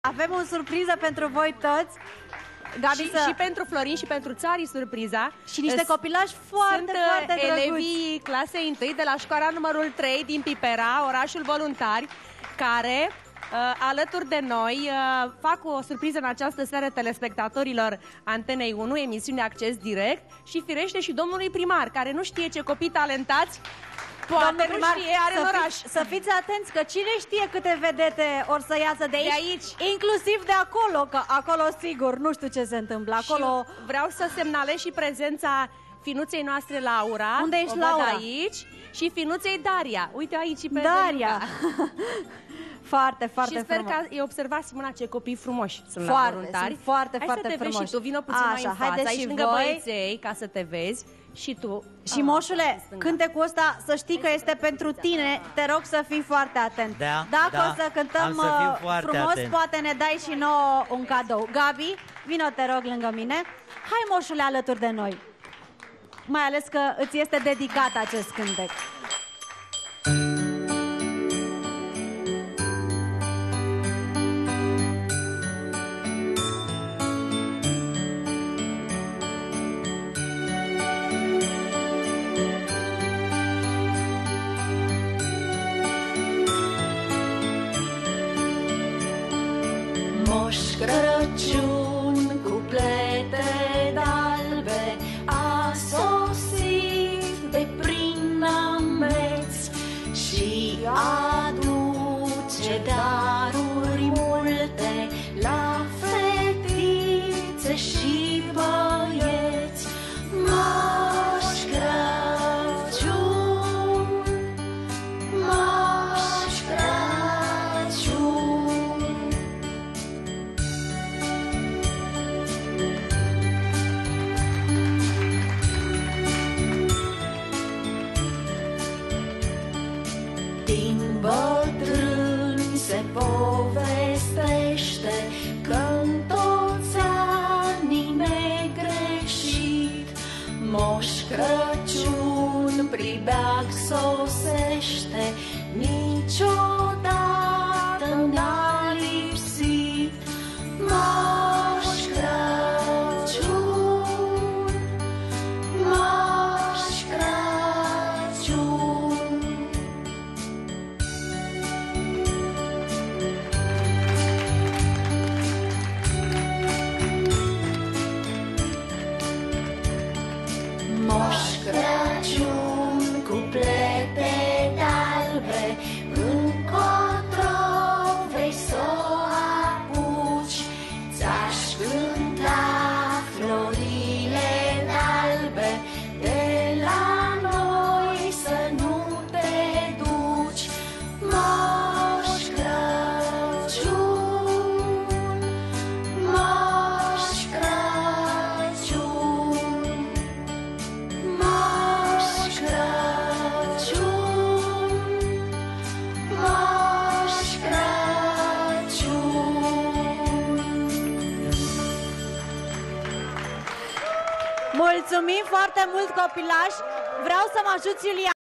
Avem o surpriză pentru voi toți. Gabi, și pentru Florin și pentru Țari surpriza. Și niște copilași foarte, foarte drăguți. Elevii clasei 1 de la școala numărul 3 din Pipera, orașul Voluntari, care alături de noi fac o surpriză în această seară telespectatorilor Antenei 1, emisiune Acces Direct, și firește și domnului primar, care nu știe ce copii talentați poate nu știe, are în oraș. Să fiți atenți, că cine știe câte vedete or să iasă de aici, inclusiv de acolo, că acolo sigur nu știu ce se întâmplă. Acolo și vreau să semnalez și prezența finuței noastre Laura. Unde ești, Laura? Aici. Și finuței Daria. Uite aici pe Daria. Foarte, foarte și sper frumos. că ai observat, Simona, ce copii frumoși sunt la voluntari. Sunt foarte, hai foarte să te frumoși. vezi și tu, vină puțin mai în față, aici lângă băieței, ca să te vezi. Și tu. Și moșule, cântecul ăsta, să știi că este pentru tine. Te rog să fii foarte atent. Dacă o să cântăm frumos, poate ne dai și nouă un cadou. Gabi, vino, te rog, lângă mine. Hai, moșule, alături de noi. Mai ales că îți este dedicat acest cântec. Moș Crăciun cu plete d'albe a sosit de prin ameți și aduce daruri multe la fetițe și băieți. Moș Crăciun, Moș Crăciun. Din bătrâni se povestește că-n toți anii negreșit Moș Crăciun pribeag sosește, niciodată n-a lipsit. Moș Crăciun, Moș Crăciun. Moș Crăciun cu plete d'albe, încotro vrei s-o apuci? Ți-aș cânta florile d'albe, de la noi să nu te duci. Moș Crăciun, Moș Crăciun. Moș Crăciun, Moș Crăciun. Mulțumim foarte mult, copilași. Vreau să mă ajut, Iulia.